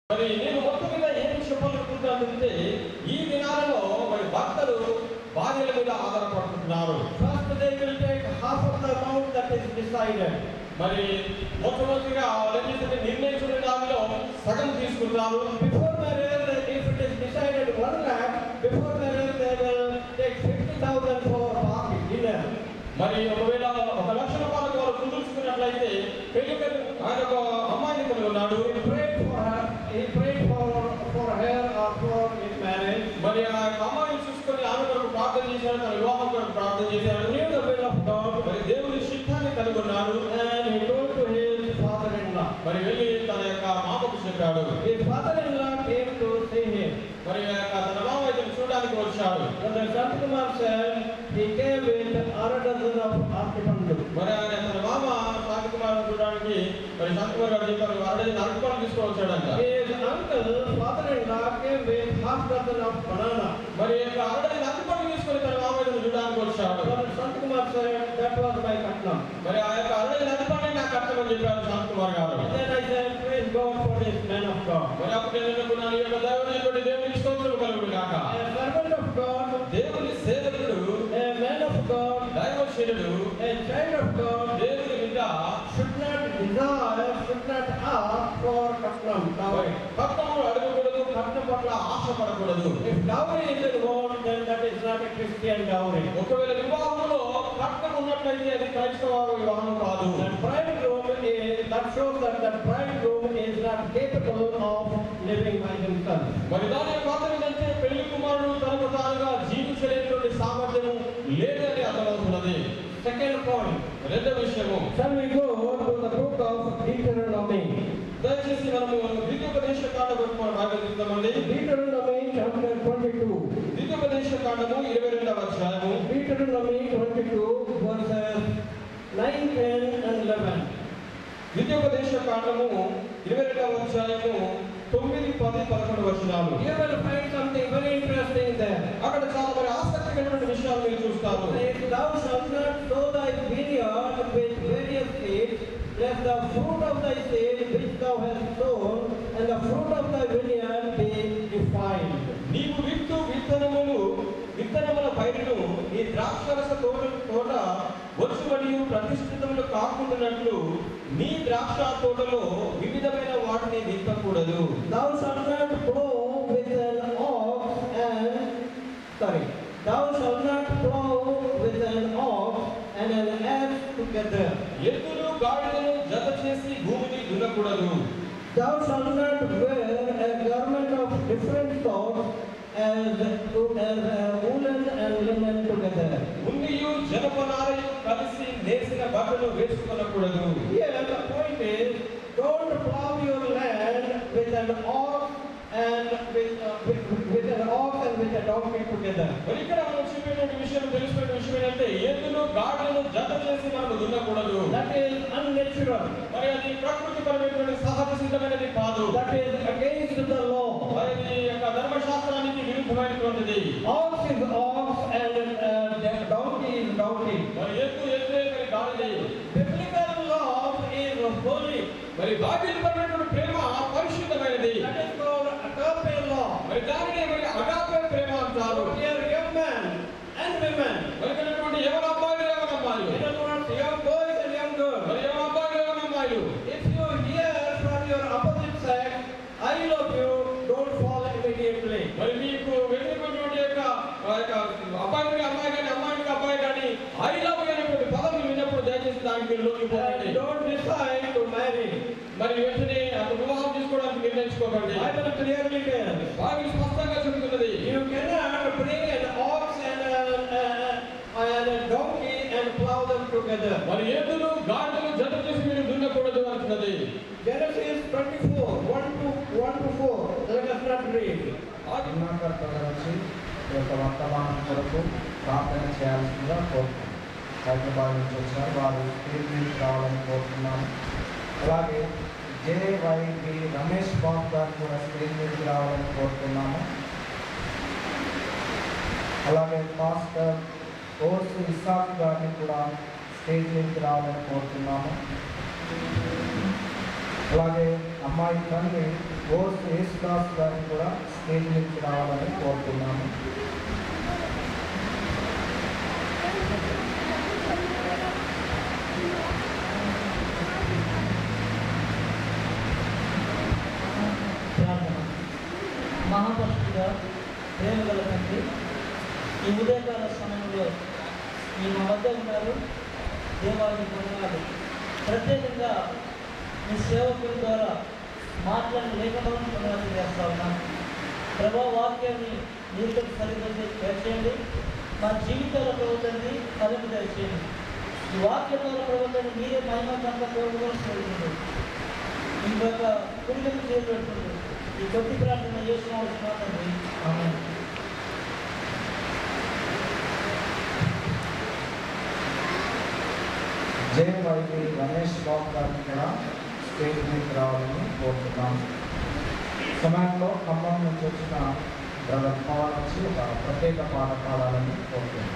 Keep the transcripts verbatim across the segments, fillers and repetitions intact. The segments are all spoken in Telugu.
మరి నేను మొత్తం మీద ఏమి చెప్పాలనుకుంటున్నానంటే ఈ దినాలలో మరి భర్తలు భార్యల మీద ఆధారపడుతున్నారు. First they will take half of the amount that is decided. మరి మొట్టమొదటిగా వాళ్ళేంటంటే నిర్ణయించిన దానిలో సగం తీసుకుంటారు. Before marriage, if it is decided one lakh, before marriage they will take fifty thousand for party dinner. మరి ఒకవేళ ఒక లక్ష రూపాయలకు వాళ్ళు కుదుర్చుకున్నట్లయితే పెళ్లి ఆయన ఒక అమ్మాయిని కలిగి ఉన్నాడు. He prayed for her, he prayed for for her or for his marriage. మరి ఆ అమ్మాయిని చూసుకొని ఆమె కొరకు ప్రార్థన చేశాడు, తన వివాహం కొరకు ప్రార్థన చేశాడు. He knew the will of God. మరి దేవుని చిత్తాన్ని కలిగి ఉన్నాడు. And he told to his father-in-law. మరి వెళ్ళి తన యొక్క మామకు చెప్పాడు. His father-in-law came to see him. మరి తన మామ ఇతను చూడడానికి వచ్చాడు. Brother Santakumar said he came with a dozen of artipandu. మరి ఆయన తన మామ శాంతకుమార్ చూడడానికి మరి శాంతకుమార్ గారు చెప్పారు అరడజన్ అరటిపండ్లు తీసుకొచ్చాడంట. His uncle, father-in-law, came with half dozen of banana. మరి అరడజన్ అరటిపండ్లు తీసుకొని తన మామ ఇతను చూడడానికి వచ్చాడు. Brother Santakumar said that was my katnam. మరి ఆ యొక్క అరడజన్ అరటిపండ్లు నాకు కట్టమని చెప్పారు శాంతకుమార్ గారు. Then I said praise God for this man of God. మరి అప్పుడు నేను అనుకున్నాను ఈ యొక్క దేవుని దేవుని స్తోత్రం కలుగును గాక. A servant of God, దేవుని సేవకుడు, a man of God, దైవశీలుడు, a child of God దేవుని బిడ్డ should not desire, should not ask for katnam, dowry. కట్నములు అడగకూడదు, కట్నం పట్ల ఆశపడకూడదు. If dowry is involved, then that is not a Christian dowry. ఒకవేళ వివాహంలో కట్నం ఉన్నట్లయితే అది క్రైస్తవ వివాహం కాదు. That bridegroom is, that shows that that bridegroom is not capable of living by himself. మరి దాని యొక్క అర్థం ఏంటంటే పెళ్లి కుమారుడు తనకు తానుగా జీవించలేనటువంటి సామర్థ్యం లేదని అర్థమవుతున్నది. Second point. రెండవ విషయము, Shall we go to the book of Deuteronomy? దయచేసి మనము ద్వితీయోపదేశ కాండము మన బైబిల్ తీద్దామండి. Deuteronomy chapter twenty-two. ద్వితీయోపదేశ కాండము ఇరవై రెండవ అధ్యాయము. Deuteronomy twenty-two verses nine, ten and eleven. ద్వితీయోపదేశ కాండము ఇరవై రెండవ అధ్యాయము తొమ్మిది, పది, పదకొండు వచనాలు. You will find something very interesting there. అక్కడ చాలా మరి ఆసక్తికరమైన విషయాలు మీరు చూస్తారు. Thou shalt not sow thy vineyard with various seeds, lest the fruit of thy seed which thou hast sown and the fruit of thy vineyard be defiled. నీవు విత్తు విత్తనములు విత్తనముల పైరును నీ ద్రాక్షరస తోట తోట వరుసబడియు ప్రతిష్ఠితములు కాకుండానట్లు నీ ద్రాక్ష తోటలో వివిధమైన వాటిని విత్తకూడదు. Thou shalt not plow with an ox and sorry. Thou shalt not plow with an ox and an ass together. ఎద్దులు గాడిదను జత చేసి భూమిని దున్నకూడదు. Thou shalt not wear a garment of different sorts as as woolen and linen together. ఉన్నియు జనపనారయు కలిసి నేసిన బట్టలు వేసుకొనకూడదు. Here the point is, don't plow your land with an ox and with, uh, with with an ox and with a donkey together. మరి ఇక్కడ మనం చెప్పేటువంటి విషయం తెలిసిన విషయం ఏంటంటే ఎద్దులు గాడిదను జత చేసి మనం దున్నకూడదు. That is unnatural. మరి అది ప్రకృతి పరమైనటువంటి సహజ సిద్ధమైనది కాదు. That is against the law. మరి ఇది యొక్క ధర్మశాస్త్రానికి విరుద్ధమైనటువంటిది. Ox is ox and uh, donkey is donkey. మరి ఎద్దు ఎద్దే మరి గాడిదే. Biblical love is holy. మరి బైబిల్ పరమైనటువంటి ప్రేమ పరిశుద్ధమైనది. That is called agape love. మరి దానినే మరి అగాపే ప్రేమ అంటారు. Dear young men and women, మరి ఇక్కడటువంటి ఎవరు అబ్బాయిలు ఎవరు అమ్మాయిలు, in other words, young boys and young girls, మరి ఎవరు అబ్బాయిలు ఎవరు అమ్మాయిలు, if you hear from your opposite sex, I love you, don't fall immediately. మరి మీకు వెనుకటువంటి యొక్క అబ్బాయికి అమ్మాయి కానీ అమ్మాయికి అబ్బాయి కానీ ఐ లవ్ యు అనేటువంటి పదం విన్నప్పుడు దయచేసి దానికి మీరు లోకిపోకండి. And don't decide to marry. మరి వెంటనే అతను వివాహం చేసుకోవడానికి నిర్ణయించుకోకండి. Bible clearly tells. బైబిల్ స్పష్టంగా చెబుతున్నది. You cannot bring an ox and a, a, and a donkey and plow them together. మరి ఎద్దులు గాడిదలు జత చేసి మీరు దున్నకూడదు అంటున్నది. Genesis twenty-four, one to one to four. Let us not read. ఆజ్ఞాకర్తగా వచ్చి ఈ యొక్క వర్తమానం కొరకు ప్రార్థన చేయాల్సిందిగా కోరుతున్నాను. హైదరాబాద్ నుంచి వచ్చారు, వారు తీర్పు రావాలని కోరుతున్నాను. అలాగే జేవైబి రమేష్ బాబు గారు కూడా స్క్రీన్ మీదకి రావాలని కోరుతున్నాము. అలాగే పాస్టర్ ఓర్సు ఇస్సాక్ గారిని కూడా స్టేజ్ మీదకి రావాలని కోరుతున్నాము. అలాగే అమ్మాయి తండ్రి ఓర్సు యేసుదాస్ గారిని కూడా స్టేజ్ నుంచి రావాలని కోరుతున్నాము. మహాపరుషుడిగా ప్రేమ గల తండ్రి, ఈ ఉదయకాల సమయంలో మీ మా వద్ద ఉన్నారు. దేవాన్ని వందనాలు. ప్రత్యేకంగా మీ సేవకుల ద్వారా మాట్లాడిన లేఖనాలను వందనాలు చేస్తా ఉన్నాను. ప్రభా వాక్యాన్ని మీతో సరిగ్గా చేయండి. మా జీవితాల ప్రవర్తనని ఫలింపు దయచేయండి. ఈ వాక్యం ద్వారా ప్రవర్తన మీరే మహిమ కనుక కోరుకోవాల్సి ఈ యొక్క కుడిలకు చేరుతుంది. ఈ కొద్ది ప్రార్థన చేసుకోవాల్సింది. ఆమేన్. జై వైవి రమేష్ బాబు గారిని కూడా స్టేజ్ మీదకి రావాలని కోరుతున్నాం. సమయంలో ఖమ్మం నుంచి వచ్చిన బ్రదర్ పవన్ వచ్చి ఒక ప్రత్యేక పాట పాడాలని కోరుతున్నాం.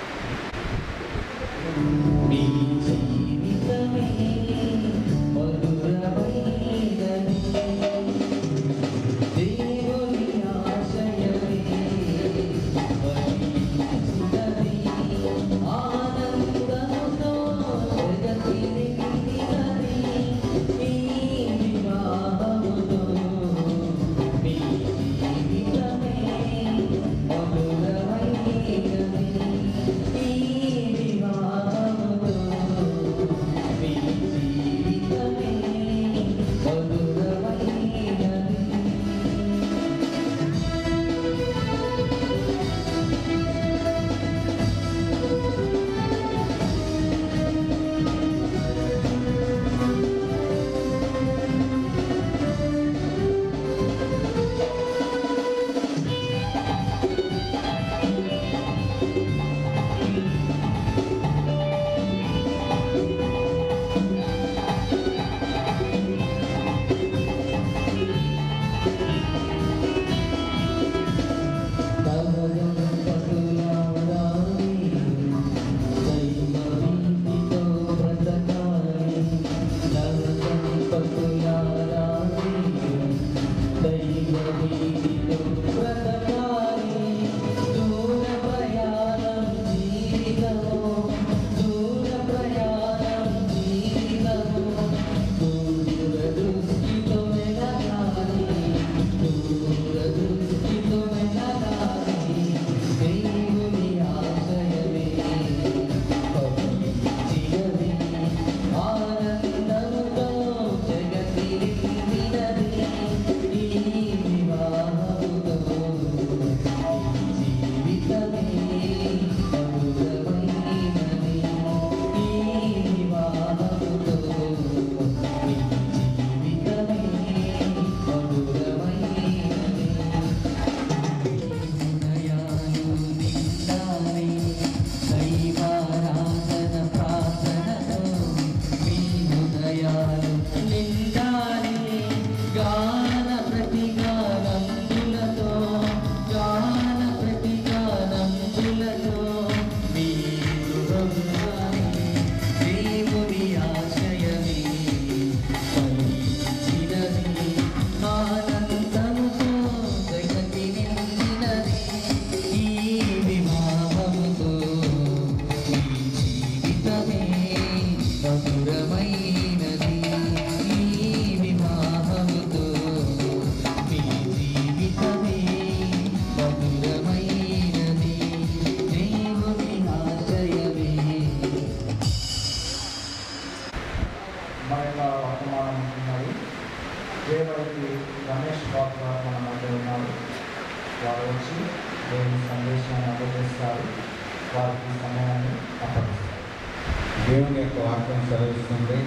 జయవైవి రమేష్ బాబు గారు మన మధ్య ఉన్నారు. వారు వచ్చి దేవుని సందేశాన్ని అందజేస్తారు. వారికి సమయాన్ని అప్పగిస్తారు. దేవుని యొక్క వాక్యం సెలవిస్తుంది.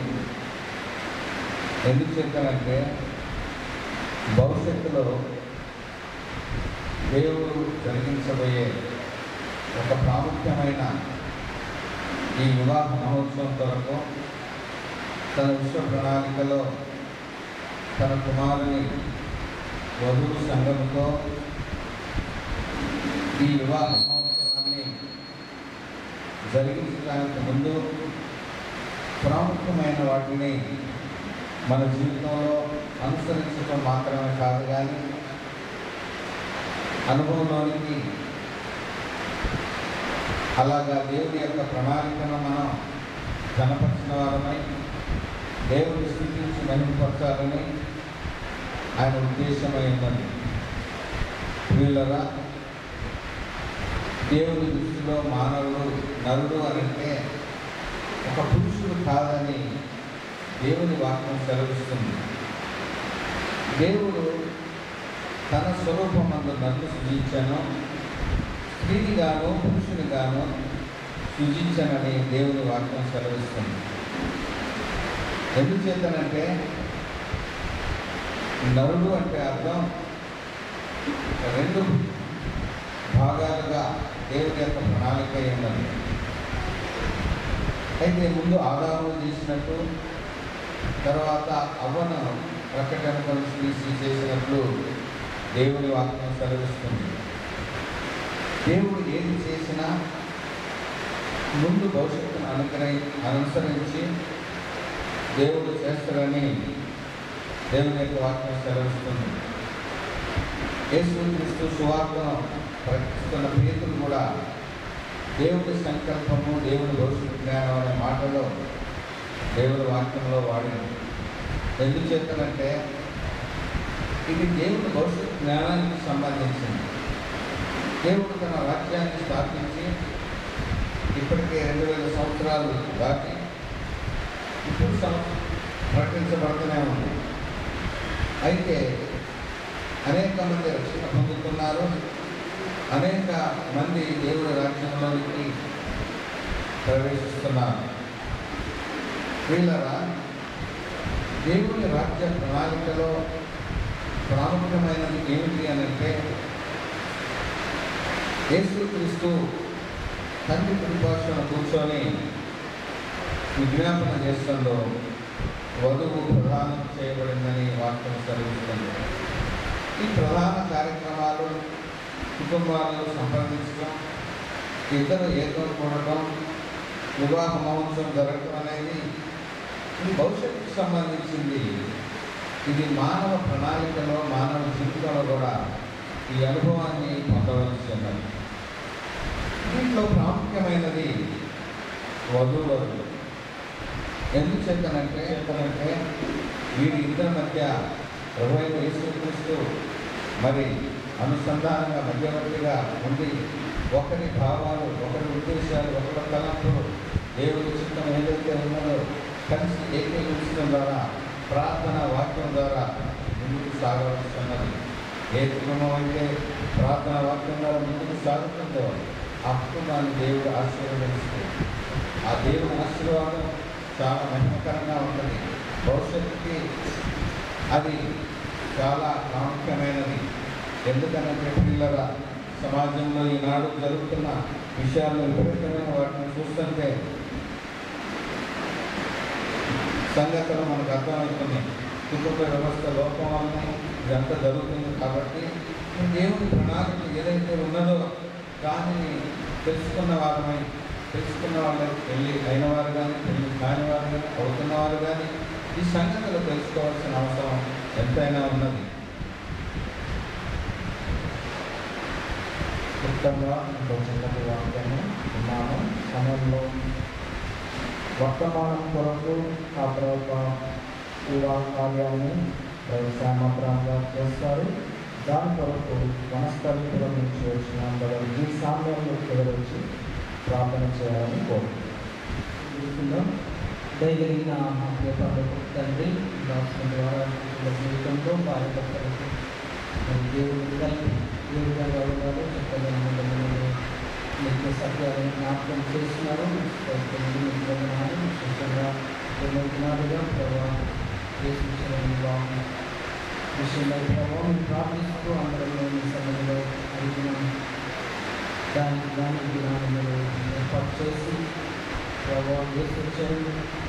ఎందుకు చెప్పారంటే భవిష్యత్తులో దేవుడు జరిగించబోయే ఒక ప్రాముఖ్యమైన ఈ వివాహ మహోత్సవం కొరకు తన విశ్వ ప్రణాళికలో తన కుమారుని వధువు సంఘంతో ఈ వివాహ మహోత్సవాన్ని జరిగించడానికి ముందు ప్రాముఖ్యమైన వాటిని మన జీవితంలో అనుసరించడం మాత్రమే కాదు కానీ అనుభవంలోనికి అలాగా దేవుని యొక్క ప్రణాళికను మనం కనపరిచిన వారమై దేవుని స్థితించి మహిమపరచాలని ఆయన ఉద్దేశమై ఉన్నది. వీళ్ళరా దేవుని దృష్టిలో మానవుడు నరుడు అని అంటే ఒక పురుషుడు కాదని దేవుని వాక్యం సెలవిస్తుంది. దేవుడు తన స్వరూపమందు నన్ను సృజించాను, స్త్రీనిగాను పురుషునిగాను సృజించనని దేవుని వాక్యం సెలవిస్తుంది. ఎందుచేతనంటే నరుడు అంటే అర్థం రెండు భాగాలుగా దేవుని యొక్క ప్రణాళిక ఉన్నది. అయితే ముందు ఆదాము చేసినట్టు తర్వాత అవ్వను ప్రకటన కలిసి చేసినట్లు దేవుని వాక్యం సెలవిస్తుంది. దేవుడు ఏది చేసినా ముందు భవిష్యత్తును అనుకరి అనుసరించి దేవుడు చేస్తాడని దేవుని యొక్క వాక్యం సెలవిస్తుంది. యేసుక్రీస్తు సువార్తను ప్రకటిస్తున్న పేతులు కూడా దేవుని సంకల్పము, దేవుని భవిష్యత్తు జ్ఞానం అనే మాటలో దేవుని వాక్యంలో వాడింది. ఎందుచేతనంటే ఇది దేవుని భవిష్యత్తు జ్ఞానానికి సంబంధించింది. దేవుడు తన రాజ్యాన్ని స్థాపించి ఇప్పటికే రెండు వేల సంవత్సరాలు దాటి ఇప్పుడు ప్రకటించబడుతూనే ఉంది. అయితే అనేక మంది రక్షణ పొందుతున్నారు, అనేక మంది దేవుడి రాజ్యంలోనికి ప్రవేశిస్తున్నారు. వీళ్ళరా దేవుని రాజ్య ప్రణాళికలో ప్రాముఖ్యమైనది ఏమిటి అని అంటే యేసుక్రీస్తు తండ్రి కృపాసన కూర్చొని విజ్ఞాపన చేస్తుందో వధువు ప్రదానం చేయబడిందని వాక్యం సెలవిస్తుంది. ఈ ప్రధాన కార్యక్రమాలు కుటుంబాలను సంప్రదించడం, ఇద్దరు ఏకం కూడటం, వివాహ మహోత్సవం జరగడం అనేది ఇది భవిష్యత్తుకు సంబంధించింది. ఇది మానవ ప్రణాళికలో, మానవ జీవితంలో కూడా ఈ అనుభవాన్ని పొందవలసి ఉన్నది. దీంట్లో ప్రాముఖ్యమైనది వధూవరులు. ఎందుకు చేతనంటే చేతనంటే వీరి ఇద్దరి మధ్య ప్రభువైన యేసుక్రీస్తు మరి అనుసంధానంగా మధ్యవర్తిగా ఉండి ఒకరి భావాలు, ఒకరి ఉద్దేశాలు, ఒకరి తలంపులు దేవుడి చిత్తం ఏదైతే ఉన్నదో కలిసి ఏకీకరించడం ద్వారా, ప్రార్థన వాక్యం ద్వారా ముందుకు సాగవలసి ఉన్నది. ఏ కుటుంబం అయితే ప్రార్థన వాక్యం ద్వారా ముందుకు సాగుతుందో ఆ కుటుంబాన్ని దేవుడు ఆశీర్వదిస్తే ఆ దేవుని ఆశీర్వాదం చాలా మహిమకరంగా ఉంటుంది. భవిష్యత్తుకి అది చాలా ప్రాముఖ్యమైనది. ఎందుకనంటే పిల్లల సమాజంలో ఈనాడు జరుగుతున్న విషయాల్లో విపరీతమైన వాటిని చూస్తుంటే సంగతులు మనకు అర్థమవుతున్నాయి. కుటుంబ వ్యవస్థ లోపం వలన ఇదంతా జరుగుతుంది. కాబట్టి దేవుని ప్రణాళిక ఏదైతే ఉన్నదో దానిని తెలుసుకున్న వారమై, తెలుసుకున్న వాళ్ళ పెళ్ళి అయిన వారు కానీ, పెళ్ళి కాని వారు కానీ, అవుతున్న వారు కానీ ఈ సంగతులు తెలుసుకోవాల్సిన అవసరం ఎంతైనా ఉన్నది. క్లుప్తంగా ఇంకో చిన్నటి వాక్యాన్ని ఉన్నాను. సమయంలో వర్తమానం కొరకు ఆ తర్వాత వివాహ కార్యాన్ని శ్యామప్రాంగా చేస్తారు. దాని కొరకు వనస్థలిపురం నుంచి వచ్చిన అందరూ ఈ సమయంలో వచ్చి ప్రార్థన చేయాలని కోరుకుంటున్నాం. దయగలిగిన మా ప్రియపరులకు తండ్రి, రాష్ట్రం ద్వారా జీవితంలో భార్యభర్తలకు మరి దేవుడు కలిపి ఏ విధంగా ఉన్నారో చక్కగా నిత్య సత్యాలను జ్ఞాపకం చేస్తున్నారు. విశేషంగా ఏమవుతున్నారుగా ప్రభావం చేసిన వివాహం విషయంలో ప్రభావం ప్రార్థిస్తూ అందరిలో మీ సమయంలో అడిగిన దానికి దాని జ్ఞానం ఏర్పాటు చేసి ప్రభావం చేసి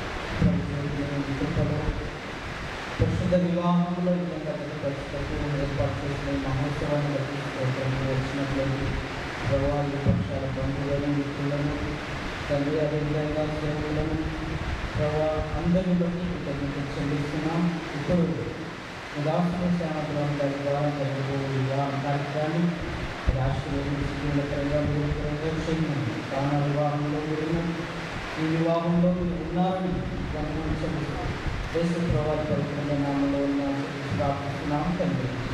కృపలో ప్రస్తుత వివాహంలో పరిస్థితులు ఏర్పాటు చేసిన మహోత్సవాన్ని బట్టి వచ్చినట్లయితే ప్రభావాలు పక్షాల బంధువులను, మిత్రులను, తండ్రి అదేవిధంగా సేవలను ప్రభావ అందరిని బట్టి కృతజ్ఞతలు చెల్లిస్తున్నాం. ఇప్పుడు రాష్ట్ర శ్యామలో ద్వారా జరగబో వివాహ కార్యక్రమాన్ని రాష్ట్రీయ ప్రాణ వివాహంలో మీరు ఈ వివాహంలో మీరు ఉన్నారని గమనించండి. దేశ ప్రభావిత నామంలో ప్రార్థిస్తున్నాం తండ్రి.